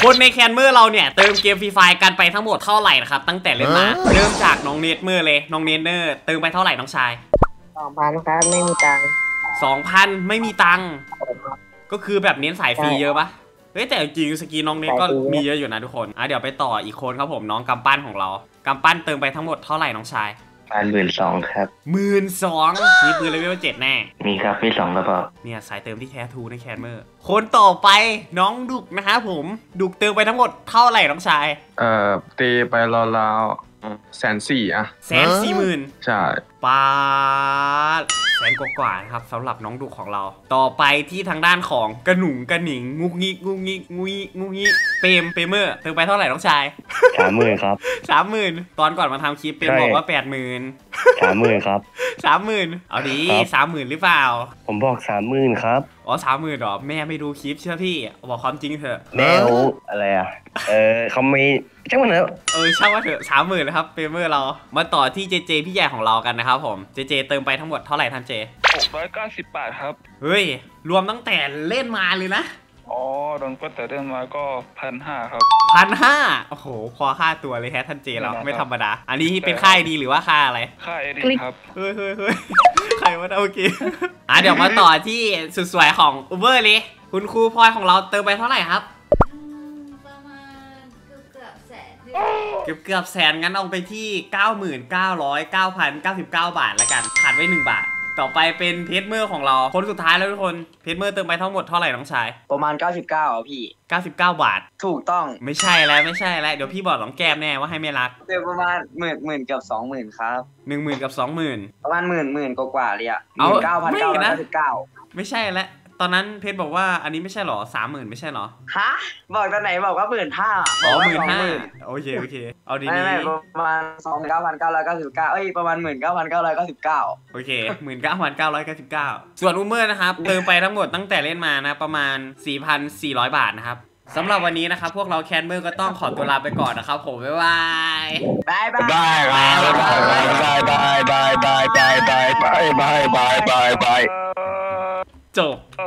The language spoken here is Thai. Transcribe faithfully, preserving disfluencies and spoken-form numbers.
คนในแคนเมอร์เราเนี่ยเติมเกมฟรีไฟกันไปทั้งหมดเท่าไหร่นะครับตั้งแต่เล่นมาเริ่มจากน้องเนทเมอร์เลยน้องเนทเนอร์เติมไปเท่าไหร่น้องชายสองพันครับไม่มีตังค์สองพันไม่มีตังค์ก็คือแบบเน้นสายฟรีเยอะปะเฮ้ยแต่จริงสกีน้องเนทก็มีเยอะอยู่นะทุกคนอ่ะเดี๋ยวไปต่ออีกคนครับผมน้องกำปั้นของเรากำปั้นเติมไปทั้งหมดเท่าไหร่น้องชายประมาณหมื่นสองครับหมื่นสองมีปืนเลเวลเจ็ดแน่มีครับมีสองกระบอกเนี่ยสายเติมที่แท้ทูในแคนเมอร์คนต่อไปน้องดุกนะครับผมดุกเติมไปทั้งหมดเท่าไหร่น้องชายเอ่อตีไปราวๆแสนสี่อะแสนสี่หมื่นใช่ปาแสนกว่าๆนะครับสำหรับน้องดุกของเราต่อไปที่ทางด้านของกระหนุ่งกระหนิงงุกงิกงุกงิกงุยงุกงิเปมเปมเมอร์เติมไปเท่าไหร่น้องชายสามหมื่นครับสามหมื่นตอนก่อนมาทำคลิปเป็นบอกว่าแปดหมื่นสามหมื่นครับสามหมื่นเอาดีสามหมื่นหรือเปล่าผมบอกสามหมื่นครับอ๋อสามหมื่นหรอแม่ไม่ดูคลิปเชื่อพี่บอกความจริงเถอะแม่อะไรอ่ะเออเขาไม่ช่างมันเถอะเออช่างว่าเถอะสามหมื่นนะครับเปเมอร์เรามาต่อที่เจเจพี่ใหญ่ของเรากันนะครับผมเจเจเติมไปทั้งหมดเท่าไหร่ท่านเจหกร้อยเก้าสิบบาทครับเฮ้ยรวมตั้งแต่เล่นมาเลยนะอ๋อโดนก็แต่เล่นมาก็พันห้าครับพันห้าโอ้โหพอค่าตัวเลยแฮะท่านเจเราไม่ธรรมดาอันนี้เป็นค่ายดีหรือว่าค่าอะไรค่ายดีครับเฮ้ยเฮ้ยเฮ้ยใครว่าโอเคอ่ะเดี๋ยวมาต่อที่สุดสวยของอูเบอร์เลยคุณครูพลอยของเราเติมไปเท่าไหร่ครับประมาณเกือบเกือบแสนเกือบเกือบแสนงั้นเอาไปที่ เก้าหมื่นเก้าร้อยเก้าพันเก้าสิบเก้า บาทแล้วกันขาดไว้หนึ่งบาทต่อไปเป็นเพจเมอร์ของเราคนสุดท้ายแล้วทุกคนเพจเมอร์เติมไปทั้งหมดเท่าไหร่น้องชายประมาณเก้าสิบเก้าอ่ะพี่เก้าสิบเก้าบาทถูกต้องไม่ใช่แล้วไม่ใช่แล้วเดี๋ยวพี่บอกน้องแก้มแน่ว่าให้ไม่รักเติมประมาณหมื่นหมื่นกับสองหมื่นครับหนึ่งหมื่นกับสองหมื่นประมาณหมื่นหมื่นกว่าๆเลยอ่ะหมื่นเก้าพันเก้าร้อยเก้าสิบเก้าไม่ใช่แล้วตอนนั้นเพจบอกว่าอันนี้ไม่ใช่หรอสามหมื่นไม่ใช่หรอฮะบอกตอนไหนบอกว่าหมื่นห้าอ๋อหมื่นห้าโอเคโอเคเอาดีๆไม่ประมาณสองหมื่นเก้าพันเก้าร้อยเก้าสิบเก้าเอ้ยประมาณหมื่นเก้าพันเก้าร้อยเก้าสิบเก้าโอเคหมื่นเก้าพันเก้าร้อยเก้าสิบเก้าส่วนอูเมอร์นะครับเติมไปทั้งหมดตั้งแต่เล่นมานะประมาณ สี่พันสี่ร้อย บาทนะครับสำหรับวันนี้นะครับพวกเราแคนเมอร์ก็ต้องขอตัวลาไปก่อนนะครับผมบ๊ายบายบายบายบายบายบายบายบายบายบายบายบายบายบายบายบายจบ